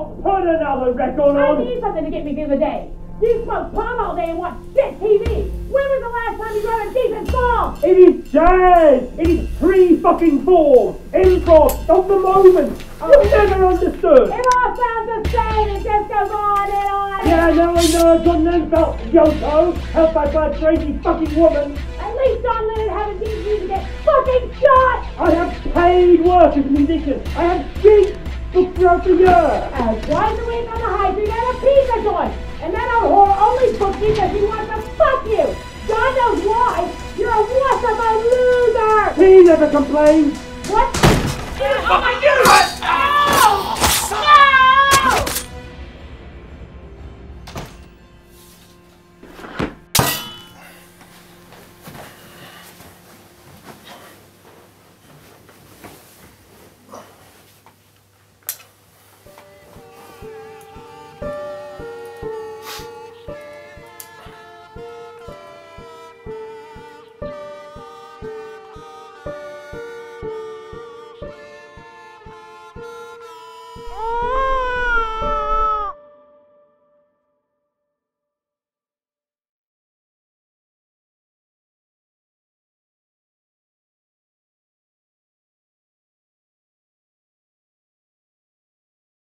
Oh, put another record on! I need something to get me through the day. You smoke pot all day and watch shit TV. When was the last time you wrote a decent song? It is jazz! It is free-fucking-form! Improv of the moment! You've never understood! It all sounds the same, it just goes on and on! Yeah, now I know I've got no felt JOJO, helped by a crazy fucking woman! At least John Lennon had a decency to get fucking shot! I have paid work as a musician! I have gigs booked throughout the year! And twice a week on the high street at a pizza joint! And that old whore only booked me because she wants to fuck you! God knows why! You're a wasp-up loser! He never complains! What? Oh my God!